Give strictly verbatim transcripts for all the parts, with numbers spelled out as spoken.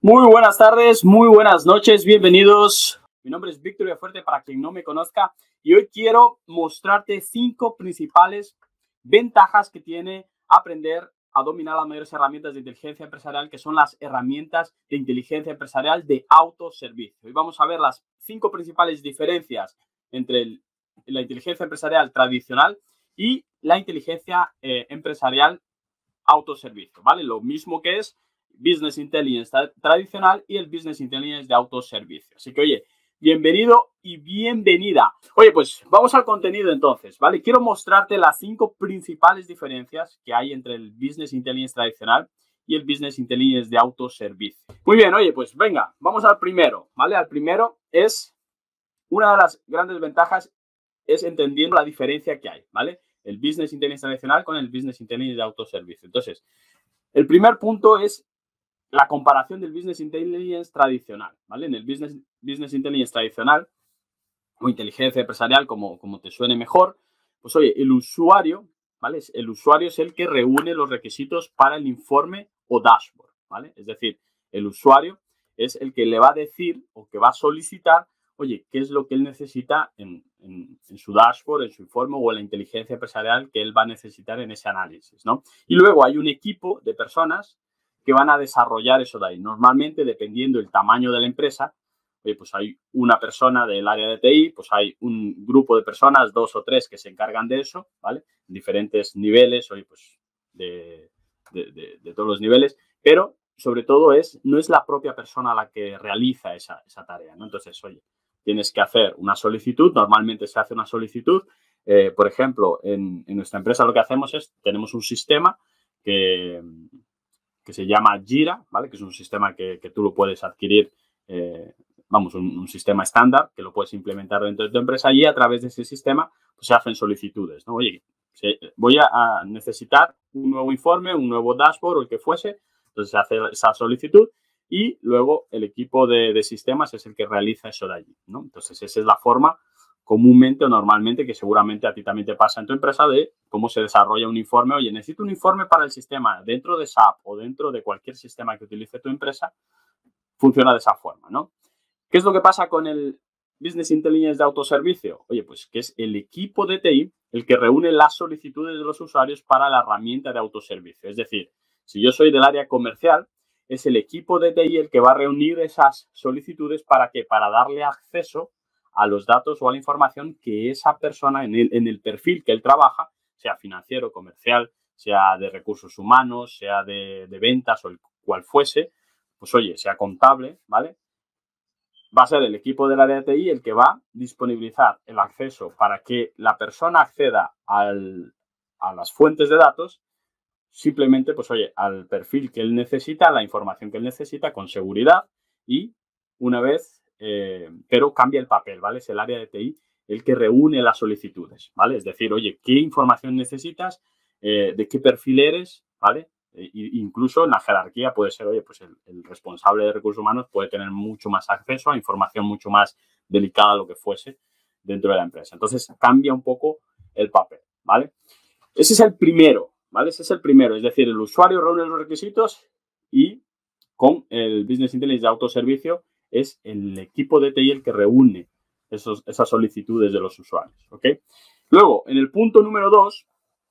Muy buenas tardes, muy buenas noches, bienvenidos. Mi nombre es Víctor Villafuerte, para quien no me conozca, y hoy quiero mostrarte cinco principales ventajas que tiene aprender a dominar las mayores herramientas de inteligencia empresarial, que son las herramientas de inteligencia empresarial de autoservicio. Hoy vamos a ver las cinco principales diferencias entre el, la inteligencia empresarial tradicional y la inteligencia eh, empresarial autoservicio, ¿vale? Lo mismo que es Business Intelligence tradicional y el Business Intelligence de autoservicio. Así que, oye, bienvenido y bienvenida. Oye, pues vamos al contenido entonces, ¿vale? Quiero mostrarte las cinco principales diferencias que hay entre el Business Intelligence tradicional y el Business Intelligence de autoservicio. Muy bien, oye, pues venga, vamos al primero, ¿vale? Al primero es, una de las grandes ventajas es entendiendo la diferencia que hay, ¿vale? El Business Intelligence tradicional con el Business Intelligence de autoservicio. Entonces, el primer punto es la comparación del Business Intelligence tradicional, ¿vale? En el Business, business Intelligence tradicional o inteligencia empresarial, como, como te suene mejor, pues oye, el usuario, ¿vale? El usuario es el que reúne los requisitos para el informe o dashboard, ¿vale? Es decir, el usuario es el que le va a decir o que va a solicitar, oye, qué es lo que él necesita en, en, en su dashboard, en su informe o en la inteligencia empresarial que él va a necesitar en ese análisis, ¿no? Y luego hay un equipo de personas que van a desarrollar eso de ahí. Normalmente, dependiendo del tamaño de la empresa, oye, pues hay una persona del área de T I, pues hay un grupo de personas, dos o tres, que se encargan de eso, ¿vale? En diferentes niveles, oye, pues de, de, de, de todos los niveles, pero sobre todo es, no es la propia persona la que realiza esa, esa tarea, ¿no? Entonces, oye, tienes que hacer una solicitud, normalmente se hace una solicitud, eh, por ejemplo, en, en nuestra empresa lo que hacemos es, tenemos un sistema que... que se llama Jira, ¿vale? Que es un sistema que, que tú lo puedes adquirir, eh, vamos, un, un sistema estándar que lo puedes implementar dentro de tu empresa y a través de ese sistema pues, se hacen solicitudes, ¿no? Oye, voy a, a necesitar un nuevo informe, un nuevo dashboard o el que fuese, entonces se hace esa solicitud y luego el equipo de, de sistemas es el que realiza eso de allí, ¿no? Entonces esa es la forma comúnmente o normalmente, que seguramente a ti también te pasa en tu empresa, de cómo se desarrolla un informe. Oye, necesito un informe para el sistema dentro de S A P o dentro de cualquier sistema que utilice tu empresa, funciona de esa forma, ¿no? ¿Qué es lo que pasa con el Business Intelligence de autoservicio? Oye, pues que es el equipo de T I el que reúne las solicitudes de los usuarios para la herramienta de autoservicio. Es decir, si yo soy del área comercial, es el equipo de T I el que va a reunir esas solicitudes para que, para darle acceso a los datos o a la información que esa persona en el, en el perfil que él trabaja, sea financiero, comercial, sea de recursos humanos, sea de, de ventas o el cual fuese, pues oye, sea contable, ¿vale? Va a ser el equipo del área de T I el que va a disponibilizar el acceso para que la persona acceda al, a las fuentes de datos, simplemente, pues oye, al perfil que él necesita, a la información que él necesita con seguridad y una vez... Eh, pero cambia el papel, ¿vale? Es el área de T I el que reúne las solicitudes, ¿vale? Es decir, oye, ¿qué información necesitas? Eh, ¿De qué perfil eres? ¿Vale? E incluso en la jerarquía puede ser, oye, pues el, el responsable de recursos humanos puede tener mucho más acceso a información mucho más delicada, lo que fuese, dentro de la empresa. Entonces, cambia un poco el papel, ¿vale? Ese es el primero, ¿vale? Ese es el primero, es decir, el usuario reúne los requisitos y con el Business Intelligence de autoservicio es el equipo de T I el que reúne esos, esas solicitudes de los usuarios, ¿ok? Luego, en el punto número dos,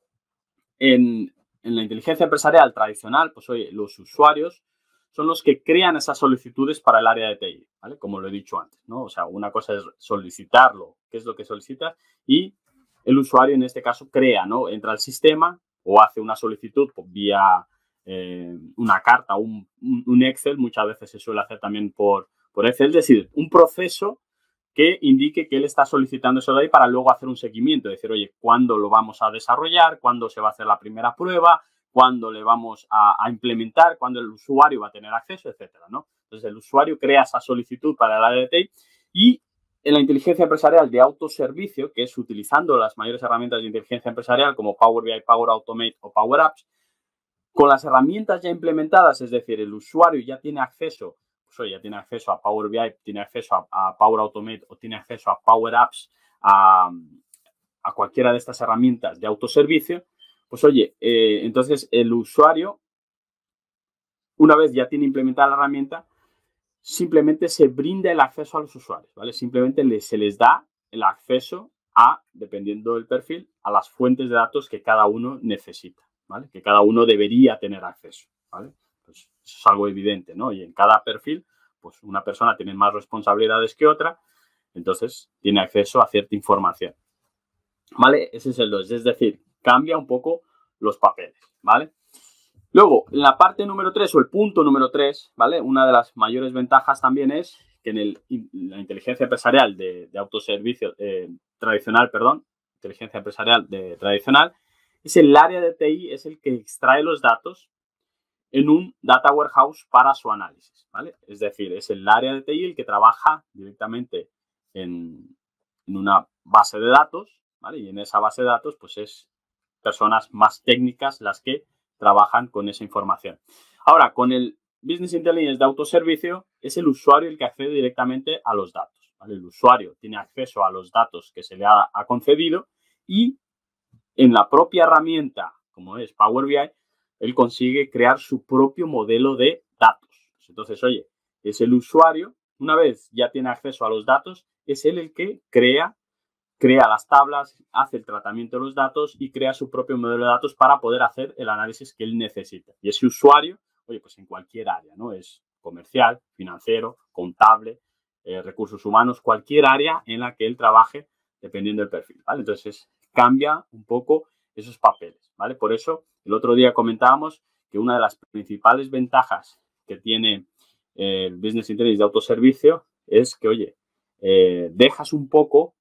en, en la inteligencia empresarial tradicional, pues oye, los usuarios son los que crean esas solicitudes para el área de T I, ¿vale? Como lo he dicho antes, ¿no? O sea, una cosa es solicitarlo, qué es lo que solicita, y el usuario en este caso crea, ¿no? Entra al sistema o hace una solicitud pues, vía eh, una carta, un, un Excel, muchas veces se suele hacer también por Por Excel, es decir, un proceso que indique que él está solicitando eso de ahí para luego hacer un seguimiento, decir, oye, ¿cuándo lo vamos a desarrollar? ¿Cuándo se va a hacer la primera prueba? ¿Cuándo le vamos a, a implementar? ¿Cuándo el usuario va a tener acceso? Etcétera, ¿no? Entonces, el usuario crea esa solicitud para el área de T I y en la inteligencia empresarial de autoservicio, que es utilizando las mayores herramientas de inteligencia empresarial como Power B I, Power Automate o Power Apps, con las herramientas ya implementadas, es decir, el usuario ya tiene acceso pues oye, ya tiene acceso a Power B I, tiene acceso a, a Power Automate o tiene acceso a Power Apps, a, a cualquiera de estas herramientas de autoservicio, pues oye, eh, entonces el usuario, una vez ya tiene implementada la herramienta, simplemente se brinda el acceso a los usuarios, ¿vale? Simplemente les, se les da el acceso a, dependiendo del perfil, a las fuentes de datos que cada uno necesita, ¿vale? Que cada uno debería tener acceso, ¿vale? Pues eso es algo evidente, ¿no? Y en cada perfil, pues una persona tiene más responsabilidades que otra, entonces tiene acceso a cierta información, ¿vale? Ese es el dos, es decir, cambia un poco los papeles, ¿vale? Luego, en la parte número tres o el punto número tres, ¿vale? Una de las mayores ventajas también es que en el, la inteligencia empresarial de, de autoservicio eh, tradicional, perdón, inteligencia empresarial de tradicional, es el área de T I, es el que extrae los datos en un data warehouse para su análisis, ¿vale? Es decir, es el área de T I el que trabaja directamente en, en una base de datos, ¿vale? Y en esa base de datos, pues es personas más técnicas las que trabajan con esa información. Ahora, con el Business Intelligence de autoservicio, es el usuario el que accede directamente a los datos, ¿vale? El usuario tiene acceso a los datos que se le ha, ha concedido y en la propia herramienta, como es Power B I, él consigue crear su propio modelo de datos. Entonces, oye, es el usuario, una vez ya tiene acceso a los datos, es él el que crea crea las tablas, hace el tratamiento de los datos y crea su propio modelo de datos para poder hacer el análisis que él necesita. Y ese usuario, oye, pues en cualquier área, ¿no? Es comercial, financiero, contable, eh, recursos humanos, cualquier área en la que él trabaje dependiendo del perfil, ¿vale? Entonces, cambia un poco esos papeles, ¿vale? Por eso, el otro día comentábamos que una de las principales ventajas que tiene eh, el Business Intelligence de autoservicio es que, oye, eh, dejas un poco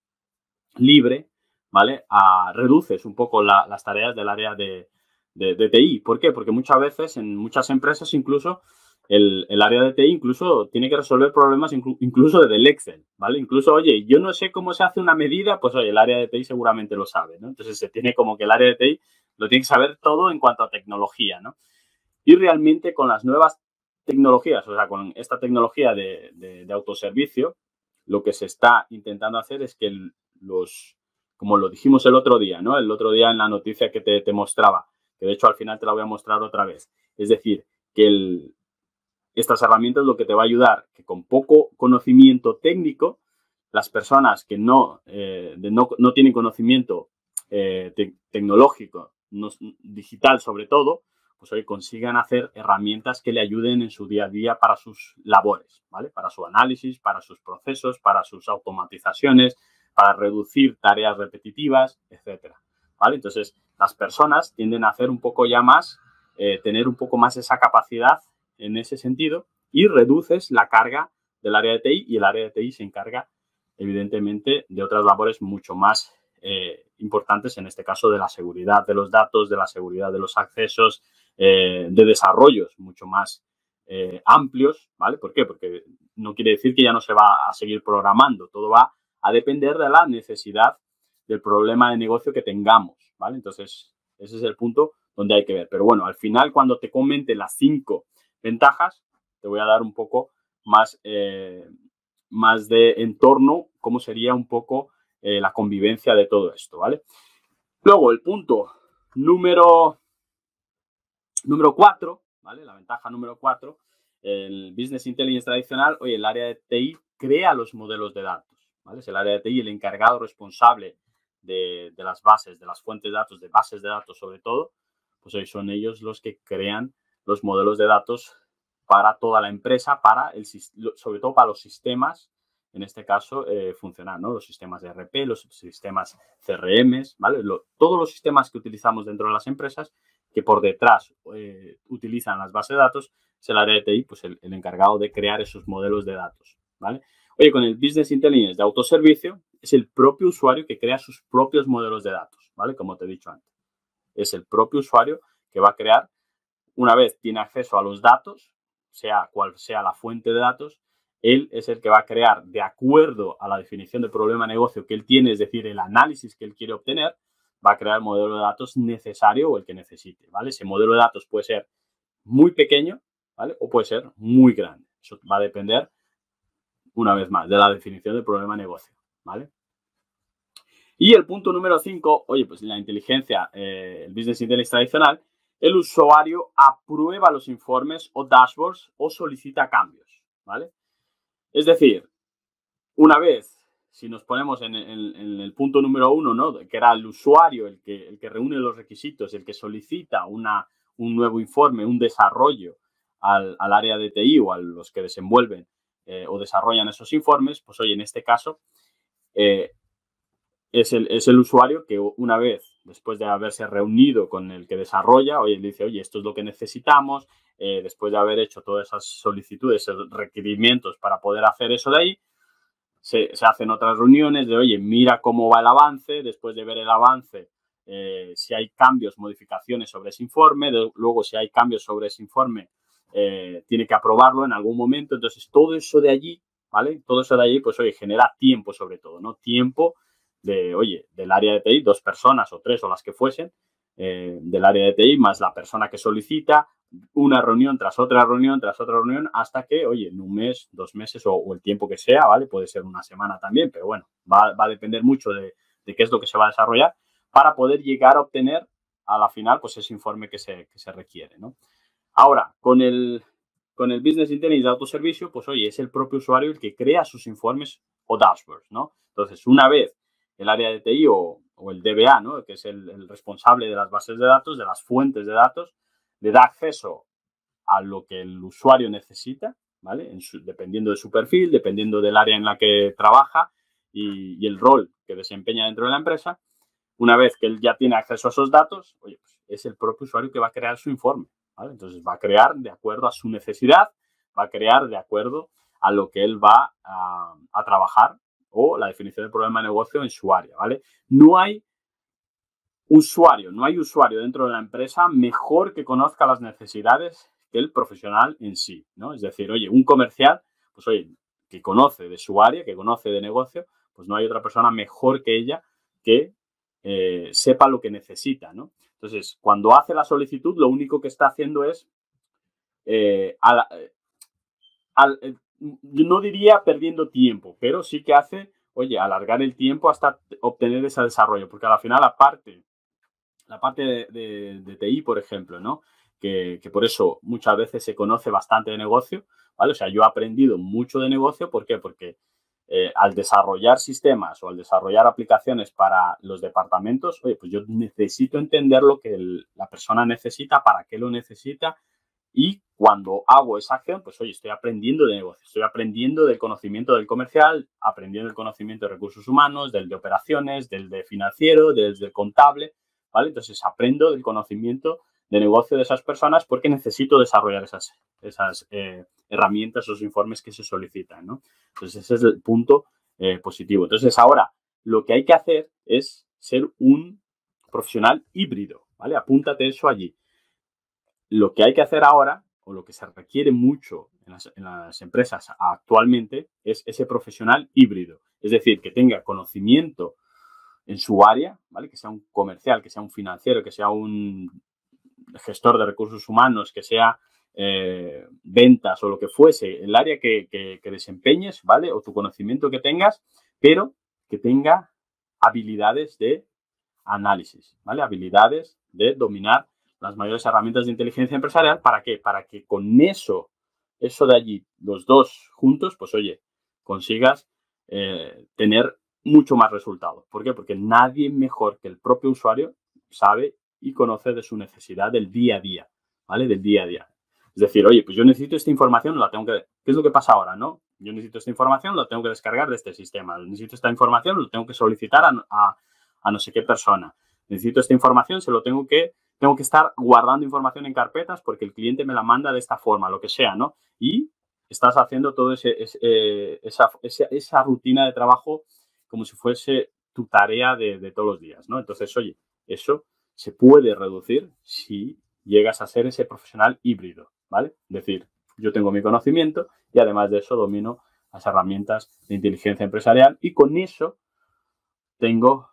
libre, ¿vale? A, reduces un poco la, las tareas del área de, de, de T I. ¿Por qué? Porque muchas veces en muchas empresas incluso el, el área de T I incluso tiene que resolver problemas inclu, incluso desde el Excel, ¿vale? Incluso, oye, yo no sé cómo se hace una medida, pues oye, el área de T I seguramente lo sabe, ¿no? Entonces se tiene como que el área de T I lo tiene que saber todo en cuanto a tecnología, ¿no? Y realmente con las nuevas tecnologías, o sea, con esta tecnología de, de, de autoservicio, lo que se está intentando hacer es que el, los, como lo dijimos el otro día, ¿no? El otro día en la noticia que te, te mostraba, que de hecho al final te la voy a mostrar otra vez. Es decir, que el, estas herramientas lo que te va a ayudar, que con poco conocimiento técnico, las personas que no, eh, de no, no tienen conocimiento eh, te, tecnológico, no, digital sobre todo, pues hoy consigan hacer herramientas que le ayuden en su día a día para sus labores, ¿vale? Para su análisis, para sus procesos, para sus automatizaciones, para reducir tareas repetitivas, etcétera, ¿vale? Entonces, las personas tienden a hacer un poco ya más, eh, tener un poco más esa capacidad en ese sentido y reduces la carga del área de T I y el área de T I se encarga, evidentemente, de otras labores mucho más eh, importantes, en este caso de la seguridad de los datos, de la seguridad de los accesos, eh, de desarrollos mucho más eh, amplios, ¿vale? ¿Por qué? Porque no quiere decir que ya no se va a seguir programando, todo va a depender de la necesidad del problema de negocio que tengamos, ¿vale? Entonces, ese es el punto donde hay que ver. Pero bueno, al final, cuando te comente las cinco ventajas, te voy a dar un poco más, eh, más de entorno, cómo sería un poco eh, la convivencia de todo esto, ¿vale? Luego, el punto número número cuatro, ¿vale? La ventaja número cuatro, el Business Intelligence tradicional, oye, el área de T I crea los modelos de datos, ¿vale? Es el área de T I el encargado responsable de, de las bases, de las fuentes de datos, de bases de datos sobre todo, pues hoy son ellos los que crean los modelos de datos para toda la empresa, para el, sobre todo para los sistemas, en este caso, eh, funcionar, ¿no? Los sistemas de E R P, los sistemas C R Ms, ¿vale? Lo, todos los sistemas que utilizamos dentro de las empresas, que por detrás eh, utilizan las bases de datos, es el área de T I, pues el, el encargado de crear esos modelos de datos, ¿vale? Oye, con el Business Intelligence de autoservicio, es el propio usuario que crea sus propios modelos de datos, ¿vale? Como te he dicho antes. Es el propio usuario que va a crear, una vez tiene acceso a los datos, sea cual sea la fuente de datos, él es el que va a crear, de acuerdo a la definición del problema de negocio que él tiene, es decir, el análisis que él quiere obtener, va a crear el modelo de datos necesario o el que necesite, ¿vale? Ese modelo de datos puede ser muy pequeño, ¿vale? O puede ser muy grande. Eso va a depender, una vez más, de la definición del problema de negocio, ¿vale? Y el punto número cinco, oye, pues en la inteligencia, eh, el Business Intelligence tradicional, el usuario aprueba los informes o dashboards o solicita cambios, ¿vale? Es decir, una vez, si nos ponemos en, en, en el punto número uno, ¿no? Que era el usuario el que, el que reúne los requisitos, el que solicita una, un nuevo informe, un desarrollo al, al área de T I o a los que desenvuelven eh, o desarrollan esos informes, pues oye, en este caso eh, es, el, es el usuario que una vez, después de haberse reunido con el que desarrolla, oye, le dice, oye, esto es lo que necesitamos, eh, después de haber hecho todas esas solicitudes, esos requerimientos para poder hacer eso de ahí, Se, se hacen otras reuniones de, oye, mira cómo va el avance, después de ver el avance, eh, si hay cambios, modificaciones sobre ese informe, de, luego si hay cambios sobre ese informe, eh, tiene que aprobarlo en algún momento. Entonces, todo eso de allí, ¿vale? Todo eso de allí, pues, oye, genera tiempo sobre todo, ¿no? Tiempo de, oye, del área de T I, dos personas o tres o las que fuesen, eh, del área de T I, más la persona que solicita, una reunión tras otra reunión, tras otra reunión, hasta que, oye, en un mes, dos meses o, o el tiempo que sea, ¿vale? Puede ser una semana también, pero bueno, va, va a depender mucho de, de qué es lo que se va a desarrollar para poder llegar a obtener a la final, pues, ese informe que se, que se requiere, ¿no? Ahora, con el, con el Business Intelligence de autoservicio, pues, oye, es el propio usuario el que crea sus informes o dashboards, ¿no? Entonces, una vez el área de T I o, o el D B A, ¿no? Que es el, el responsable de las bases de datos, de las fuentes de datos, le da acceso a lo que el usuario necesita, ¿vale? En su, dependiendo de su perfil, dependiendo del área en la que trabaja y, y el rol que desempeña dentro de la empresa. Una vez que él ya tiene acceso a esos datos, oye, pues es el propio usuario que va a crear su informe, ¿vale? Entonces va a crear de acuerdo a su necesidad, va a crear de acuerdo a lo que él va a, a trabajar o la definición del problema de negocio en su área, ¿vale? No hay usuario, no hay usuario dentro de la empresa mejor que conozca las necesidades que el profesional en sí, ¿no? Es decir, oye, un comercial, pues oye, que conoce de su área, que conoce de negocio, pues no hay otra persona mejor que ella que eh, sepa lo que necesita, ¿no? Entonces, cuando hace la solicitud, lo único que está haciendo es, eh, al, al, eh, no diría perdiendo tiempo, pero sí que hace, oye, alargar el tiempo hasta obtener ese desarrollo, porque al final, aparte, la parte de, de, de T I, por ejemplo, ¿no? Que, que por eso muchas veces se conoce bastante de negocio, ¿vale? O sea, yo he aprendido mucho de negocio, ¿por qué? Porque eh, al desarrollar sistemas o al desarrollar aplicaciones para los departamentos, oye, pues yo necesito entender lo que el, la persona necesita, para qué lo necesita, y cuando hago esa acción, pues oye, estoy aprendiendo de negocio, estoy aprendiendo del conocimiento del comercial, aprendiendo el conocimiento de recursos humanos, del de operaciones, del de financiero, del de contable, ¿vale? Entonces aprendo del conocimiento de negocio de esas personas porque necesito desarrollar esas, esas eh, herramientas, esos informes que se solicitan, ¿no? Entonces ese es el punto eh, positivo. Entonces ahora lo que hay que hacer es ser un profesional híbrido, ¿vale? Apúntate eso allí. Lo que hay que hacer ahora, o lo que se requiere mucho en las, en las empresas actualmente, es ese profesional híbrido. Es decir, que tenga conocimiento en su área, ¿vale? Que sea un comercial, que sea un financiero, que sea un gestor de recursos humanos, que sea eh, ventas o lo que fuese, el área que, que, que desempeñes, ¿vale? O tu conocimiento que tengas, pero que tenga habilidades de análisis, ¿vale? Habilidades de dominar las mayores herramientas de inteligencia empresarial. ¿Para qué? Para que con eso, eso de allí, los dos juntos, pues oye, consigas eh, tener mucho más resultado. ¿Por qué? Porque nadie mejor que el propio usuario sabe y conoce de su necesidad del día a día, ¿vale? Del día a día. Es decir, oye, pues yo necesito esta información, la tengo que... ¿Qué es lo que pasa ahora, no? Yo necesito esta información, la tengo que descargar de este sistema. Necesito esta información, lo tengo que solicitar a, a, a no sé qué persona. Necesito esta información, se lo tengo que... Tengo que estar guardando información en carpetas porque el cliente me la manda de esta forma, lo que sea, ¿no? Y estás haciendo toda ese, ese, eh, esa, esa, esa rutina de trabajo como si fuese tu tarea de, de todos los días, ¿no? Entonces, oye, eso se puede reducir si llegas a ser ese profesional híbrido, ¿vale? Es decir, yo tengo mi conocimiento y además de eso domino las herramientas de inteligencia empresarial y con eso tengo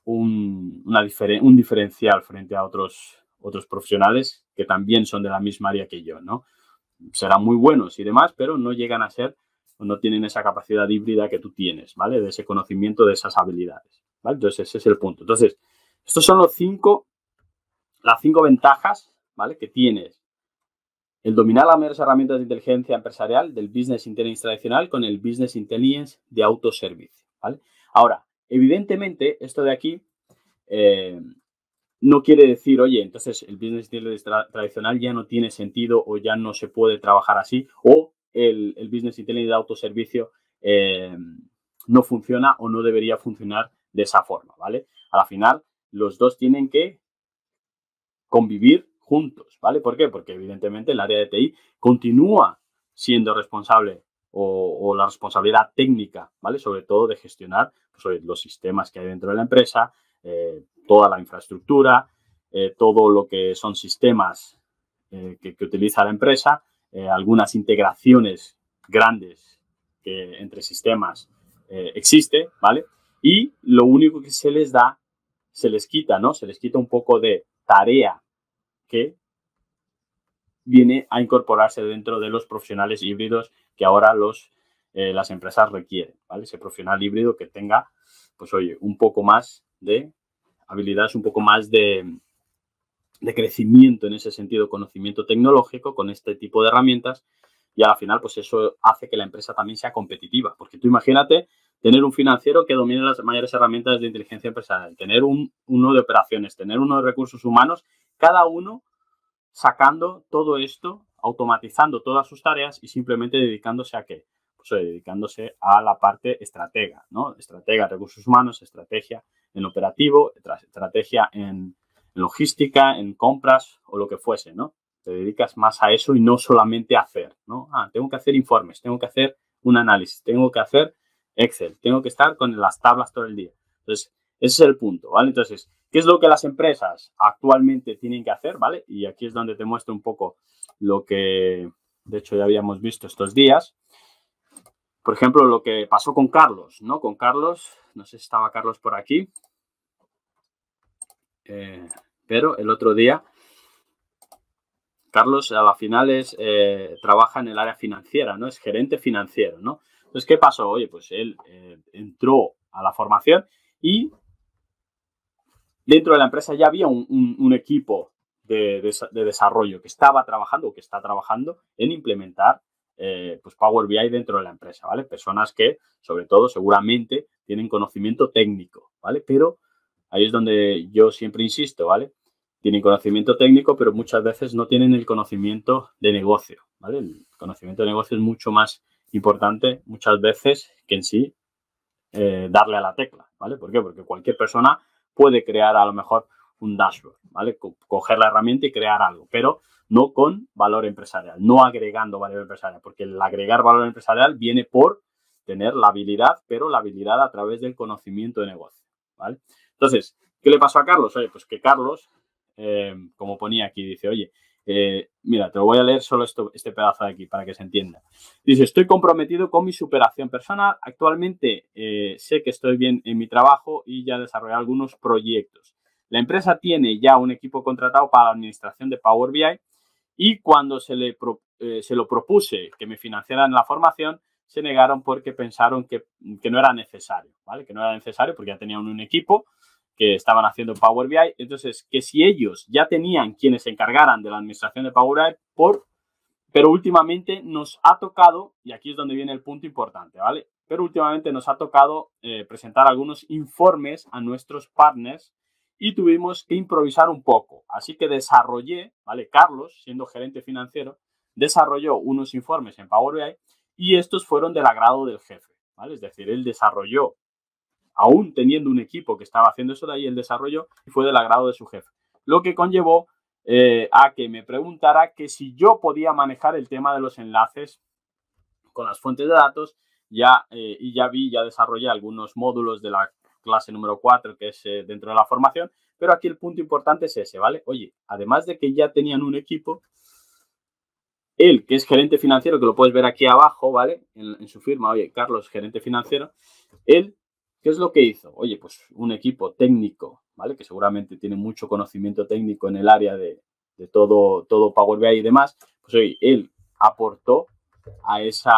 un, una diferen, un diferencial frente a otros, otros profesionales que también son de la misma área que yo, ¿no? Serán muy buenos y demás, pero no llegan a ser o no tienen esa capacidad híbrida que tú tienes, ¿vale? De ese conocimiento, de esas habilidades, ¿vale? Entonces, ese es el punto. Entonces, estos son los cinco, las cinco ventajas, ¿vale? Que tienes el dominar las mejores herramientas de inteligencia empresarial del Business Intelligence tradicional con el Business Intelligence de autoservicio, ¿vale? Ahora, evidentemente, esto de aquí eh, no quiere decir, oye, entonces el Business Intelligence tra tradicional ya no tiene sentido o ya no se puede trabajar así, o el, el Business Intelligence de autoservicio eh, no funciona o no debería funcionar de esa forma, ¿vale? A la final, los dos tienen que convivir juntos, ¿vale? ¿Por qué? Porque evidentemente el área de T I continúa siendo responsable o, o la responsabilidad técnica, ¿vale? Sobre todo de gestionar pues, los sistemas que hay dentro de la empresa, eh, toda la infraestructura, eh, todo lo que son sistemas eh, que, que utiliza la empresa, eh, algunas integraciones grandes que entre sistemas eh, existe, ¿vale? Y lo único que se les da, se les quita, ¿no? Se les quita un poco de tarea que viene a incorporarse dentro de los profesionales híbridos que ahora los, eh, las empresas requieren, ¿vale? Ese profesional híbrido que tenga, pues oye, un poco más de habilidades, un poco más de, de crecimiento en ese sentido, conocimiento tecnológico con este tipo de herramientas y a la final, pues eso hace que la empresa también sea competitiva, porque tú imagínate tener un financiero que domine las mayores herramientas de inteligencia empresarial, tener un, uno de operaciones, tener uno de recursos humanos, cada uno sacando todo esto, automatizando todas sus tareas y simplemente dedicándose a qué? Pues dedicándose a la parte estratega, ¿no? Estratega, recursos humanos, estrategia en operativo, estrategia en logística, en compras o lo que fuese, ¿no? Te dedicas más a eso y no solamente a hacer, ¿no? Ah, tengo que hacer informes, tengo que hacer un análisis, tengo que hacer Excel, tengo que estar con las tablas todo el día. Entonces, ese es el punto, ¿vale? Entonces, ¿qué es lo que las empresas actualmente tienen que hacer, ¿vale? Y aquí es donde te muestro un poco lo que, de hecho, ya habíamos visto estos días. Por ejemplo, lo que pasó con Carlos, ¿no? Con Carlos, no sé si estaba Carlos por aquí, eh, pero el otro día, Carlos a la final es, eh, trabaja en el área financiera, ¿no? Es gerente financiero, ¿no? Entonces, ¿qué pasó? Oye, pues él eh, entró a la formación y dentro de la empresa ya había un, un, un equipo de, de, de desarrollo que estaba trabajando o que está trabajando en implementar eh, pues Power B I dentro de la empresa, ¿vale? Personas que, sobre todo, seguramente tienen conocimiento técnico, ¿vale? Pero ahí es donde yo siempre insisto, ¿vale? Tienen conocimiento técnico, pero muchas veces no tienen el conocimiento de negocio, ¿vale? El conocimiento de negocio es mucho más importante muchas veces que en sí eh, darle a la tecla, ¿vale? ¿Por qué? Porque cualquier persona puede crear a lo mejor un dashboard, ¿vale? Co- coger la herramienta y crear algo, pero no con valor empresarial, no agregando valor empresarial, porque el agregar valor empresarial viene por tener la habilidad, pero la habilidad a través del conocimiento de negocio, ¿vale? Entonces, ¿qué le pasó a Carlos? Oye, pues que Carlos, eh, como ponía aquí, dice, oye, eh, mira, te lo voy a leer solo esto, este pedazo de aquí para que se entienda. Dice, estoy comprometido con mi superación personal. Actualmente eh, sé que estoy bien en mi trabajo y ya desarrollé algunos proyectos. La empresa tiene ya un equipo contratado para la administración de Power B I y cuando se, le pro, eh, se lo propuse que me financiaran la formación, se negaron porque pensaron que, que no era necesario, ¿vale? Que no era necesario porque ya tenían un equipo que estaban haciendo Power B I. Entonces, que si ellos ya tenían quienes se encargaran de la administración de Power B I, por, pero últimamente nos ha tocado, y aquí es donde viene el punto importante, ¿vale? Pero últimamente nos ha tocado eh, presentar algunos informes a nuestros partners y tuvimos que improvisar un poco. Así que desarrollé, ¿vale? Carlos, siendo gerente financiero, desarrolló unos informes en Power B I y estos fueron del agrado del jefe, ¿vale? Es decir, él desarrolló, aún teniendo un equipo que estaba haciendo eso de ahí, el desarrollo y fue del agrado de su jefe. Lo que conllevó eh, a que me preguntara que si yo podía manejar el tema de los enlaces con las fuentes de datos ya, eh, y ya vi, ya desarrollé algunos módulos de la clase número cuatro, que es eh, dentro de la formación, pero aquí el punto importante es ese, ¿vale? Oye, además de que ya tenían un equipo, él, que es gerente financiero, que lo puedes ver aquí abajo, ¿vale? En, en su firma, oye, Carlos, gerente financiero, él, ¿qué es lo que hizo? Oye, pues un equipo técnico, ¿vale? Que seguramente tiene mucho conocimiento técnico en el área de, de todo, todo Power B I y demás, pues oye, él aportó a esa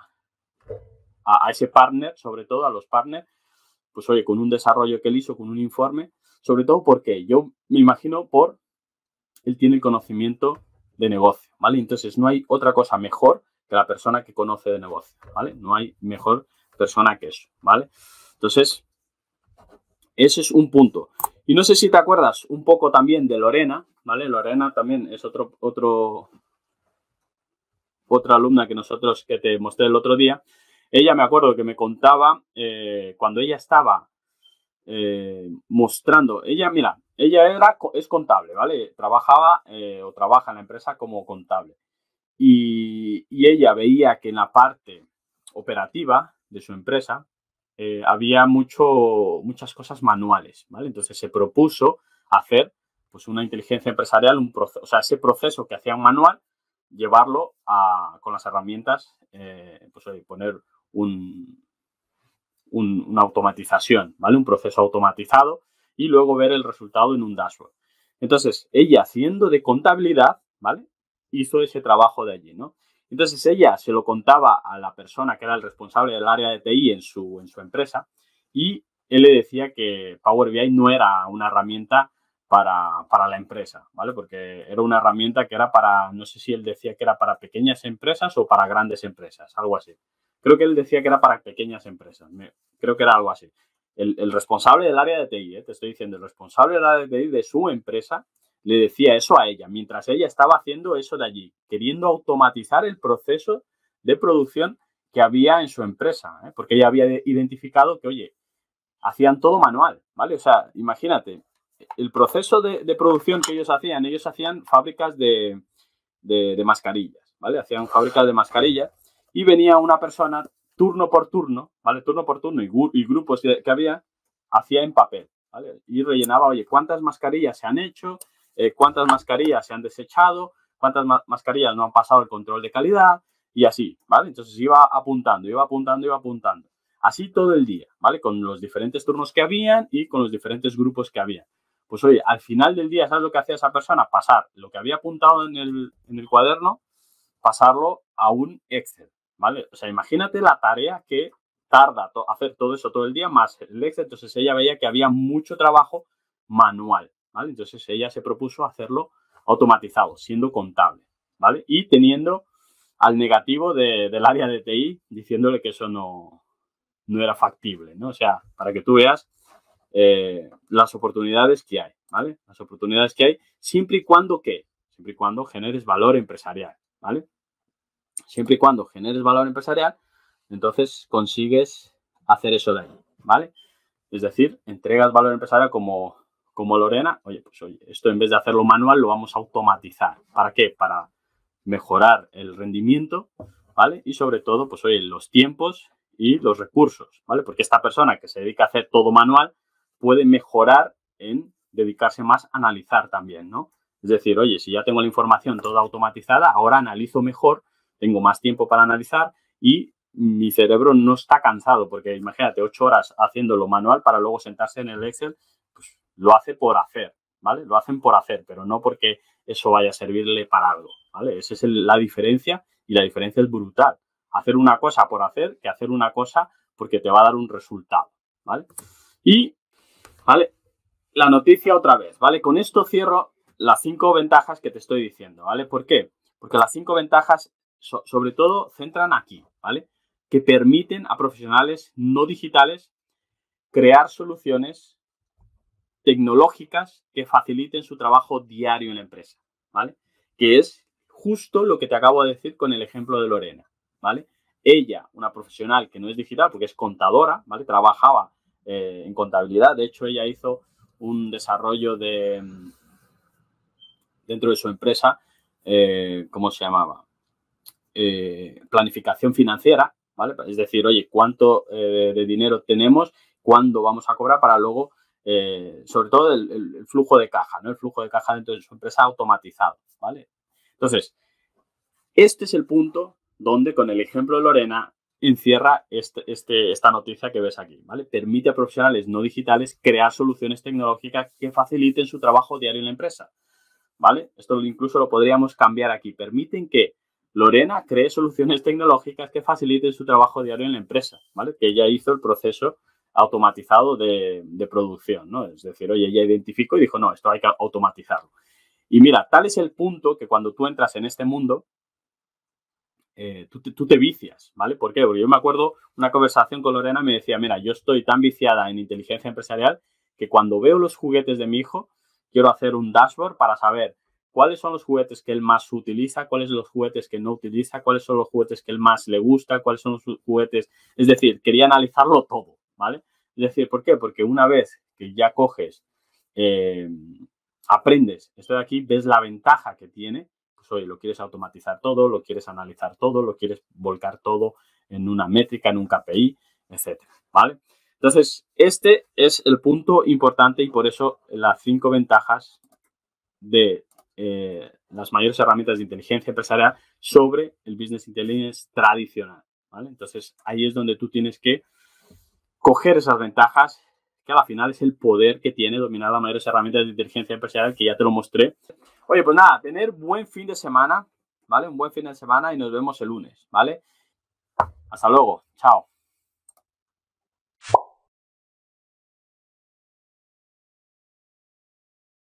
a, a ese partner, sobre todo a los partners, pues oye, con un desarrollo que él hizo, con un informe, sobre todo porque yo me imagino por, él tiene el conocimiento de negocio, ¿vale? Entonces, no hay otra cosa mejor que la persona que conoce de negocio, ¿vale? No hay mejor persona que eso, ¿vale? Entonces, ese es un punto. Y no sé si te acuerdas un poco también de Lorena, ¿vale? Lorena también es otro, otro, otra alumna que nosotros, que te mostré el otro día. Ella me acuerdo que me contaba eh, cuando ella estaba eh, mostrando, ella, mira, ella era, es contable, ¿vale? Trabajaba eh, o trabaja en la empresa como contable. Y, y ella veía que en la parte operativa de su empresa eh, había mucho, muchas cosas manuales, ¿vale? Entonces se propuso hacer pues una inteligencia empresarial, un proceso, o sea, ese proceso que hacían manual, llevarlo a, con las herramientas, eh, pues oye, poner un, un, una automatización, ¿vale? Un proceso automatizado y luego ver el resultado en un dashboard. Entonces, ella haciendo de contabilidad, ¿vale? Hizo ese trabajo de allí, ¿no? Entonces, ella se lo contaba a la persona que era el responsable del área de T I en su, en su empresa y él le decía que Power B I no era una herramienta para, para la empresa, ¿vale? Porque era una herramienta que era para, no sé si él decía que era para pequeñas empresas o para grandes empresas, algo así. Creo que él decía que era para pequeñas empresas, me, creo que era algo así. El, el responsable del área de T I, ¿eh? Te estoy diciendo, el responsable del área de T I de su empresa le decía eso a ella, mientras ella estaba haciendo eso de allí, queriendo automatizar el proceso de producción que había en su empresa, ¿eh? Porque ella había identificado que, oye, hacían todo manual, ¿vale? O sea, imagínate, el proceso de, de producción que ellos hacían, ellos hacían fábricas de, de, de mascarillas, ¿vale? Hacían fábricas de mascarillas y venía una persona turno por turno, ¿vale? Turno por turno y, y grupos que, que había, hacía en papel, ¿vale? Y rellenaba, oye, ¿cuántas mascarillas se han hecho? Eh, ¿Cuántas mascarillas se han desechado? ¿Cuántas ma mascarillas no han pasado el control de calidad? Y así, ¿vale? Entonces iba apuntando, iba apuntando, iba apuntando. Así todo el día, ¿vale? Con los diferentes turnos que habían y con los diferentes grupos que había. Pues oye, al final del día, ¿sabes lo que hacía esa persona? Pasar lo que había apuntado en el, en el cuaderno, pasarlo a un Excel, ¿vale? O sea, imagínate la tarea que tarda to hacer todo eso todo el día más el Excel. Entonces ella veía que había mucho trabajo manual, ¿vale? Entonces ella se propuso hacerlo automatizado, siendo contable, ¿vale? Y teniendo al negativo de, del área de T I diciéndole que eso no, no era factible, ¿no? O sea, para que tú veas eh, las oportunidades que hay, ¿vale? Las oportunidades que hay siempre y cuando, ¿qué? Siempre y cuando generes valor empresarial, ¿vale? Siempre y cuando generes valor empresarial, entonces consigues hacer eso de ahí, ¿vale? Es decir, entregas valor empresarial como, como Lorena. Oye, pues oye, esto en vez de hacerlo manual lo vamos a automatizar. ¿Para qué? Para mejorar el rendimiento, ¿vale? Y sobre todo, pues oye, los tiempos y los recursos, ¿vale? Porque esta persona que se dedica a hacer todo manual puede mejorar en dedicarse más a analizar también, ¿no? Es decir, oye, si ya tengo la información toda automatizada, ahora analizo mejor, tengo más tiempo para analizar y mi cerebro no está cansado, porque imagínate, ocho horas haciéndolo manual para luego sentarse en el Excel, pues lo hace por hacer, ¿vale? Lo hacen por hacer, pero no porque eso vaya a servirle para algo, ¿vale? Esa es el, la diferencia y la diferencia es brutal. Hacer una cosa por hacer que hacer una cosa porque te va a dar un resultado, ¿vale? Y, ¿vale? La noticia otra vez, ¿vale? Con esto cierro las cinco ventajas que te estoy diciendo, ¿vale? ¿Por qué? Porque las cinco ventajas so, sobre todo centran aquí, ¿vale? Que permiten a profesionales no digitales crear soluciones tecnológicas que faciliten su trabajo diario en la empresa, ¿vale? Que es justo lo que te acabo de decir con el ejemplo de Lorena, ¿vale? Ella, una profesional que no es digital porque es contadora, ¿vale? Trabajaba eh, en contabilidad, de hecho ella hizo un desarrollo de dentro de su empresa, eh, ¿cómo se llamaba? Eh, planificación financiera, ¿vale? Es decir, oye, ¿cuánto eh, de dinero tenemos? ¿Cuándo vamos a cobrar para luego, eh, sobre todo el, el flujo de caja, ¿no? El flujo de caja dentro de su empresa automatizado, ¿vale? Entonces, este es el punto donde con el ejemplo de Lorena encierra este, este, esta noticia que ves aquí, ¿vale? Permite a profesionales no digitales crear soluciones tecnológicas que faciliten su trabajo diario en la empresa, ¿vale? Esto incluso lo podríamos cambiar aquí. Permiten que Lorena cree soluciones tecnológicas que faciliten su trabajo diario en la empresa, ¿vale? Que ella hizo el proceso automatizado de, de producción, ¿no? Es decir, oye, ella identificó y dijo, no, esto hay que automatizarlo. Y mira, tal es el punto que cuando tú entras en este mundo, eh, tú, te, tú te vicias, ¿vale? ¿Por qué? Porque yo me acuerdo una conversación con Lorena y me decía, mira, yo estoy tan viciada en inteligencia empresarial que cuando veo los juguetes de mi hijo, quiero hacer un dashboard para saber cuáles son los juguetes que él más utiliza, cuáles son los juguetes que no utiliza, cuáles son los juguetes que él más le gusta, cuáles son los juguetes... Es decir, quería analizarlo todo, ¿vale? Es decir, ¿por qué? Porque una vez que ya coges, eh, aprendes esto de aquí, ves la ventaja que tiene, pues oye, lo quieres automatizar todo, lo quieres analizar todo, lo quieres volcar todo en una métrica, en un K P I, etcétera, ¿vale? Entonces, este es el punto importante y por eso las cinco ventajas de eh, las mayores herramientas de inteligencia empresarial sobre el business intelligence tradicional, ¿vale? Entonces, ahí es donde tú tienes que coger esas ventajas, que al final es el poder que tiene dominar las mayores herramientas de inteligencia empresarial, que ya te lo mostré. Oye, pues nada, tener buen fin de semana, ¿vale? Un buen fin de semana y nos vemos el lunes, ¿vale? Hasta luego, chao.